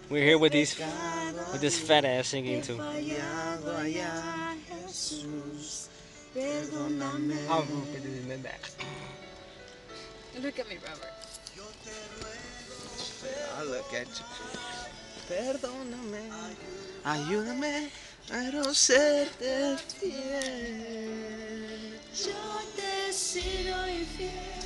We're here with this fat ass singing too. Fallado allá, Jesús, perdóname. Look at me, Robert. I look at you. Perdóname, ayúdame a no serte fiel. Yo te he sido infiel.